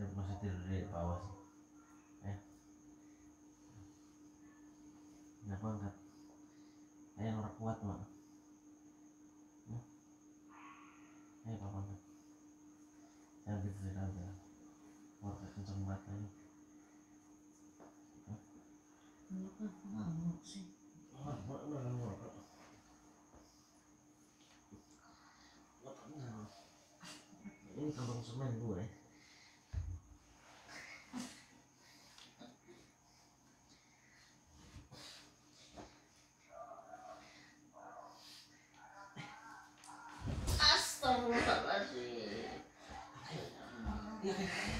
masih tidur di bawah sih. Kenapa angkat? Ayo orang kuat mak. Ayo papa angkat. Jangan tidur aja. Keluarga kenceng banget aja. Kenapa ngamuk sih? Ini kantong semen gue. Astagfirullahaladzim. Iya.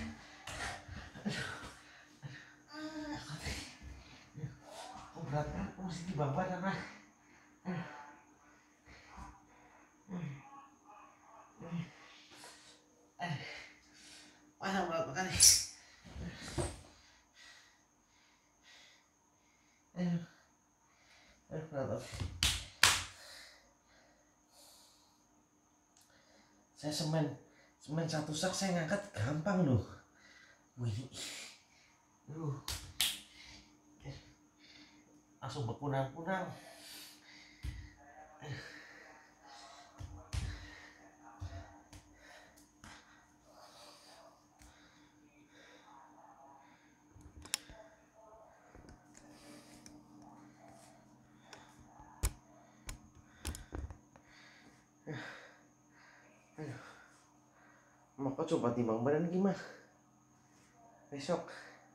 Kok berat kan? Kok masih di bawah kan? Mana berapa kali? Berapa? Saya semen satu sak saya ngangkat gampang loh. Wih, langsung berkunang-kunang. Maka coba timbang badan gimana besok.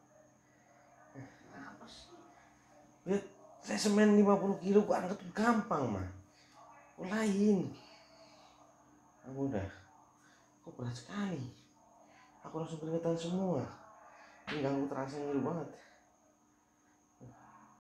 Apa sih? Lihat, saya semen 50 kilo gua angkat gampang mah. Lain. Aku udah. Kok berat sekali. Aku langsung keringetan semua. Ini ganggu terasa nyeri banget.